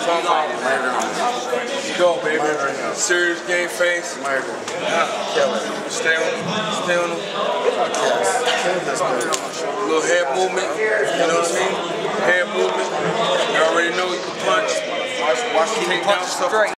talking about. Go, baby. Serious game face. Murder. Kill it. Stay on him. Stay on him. Little head movement. You know what I mean? Head movement. You already know you can punch. Watch keep punch straight.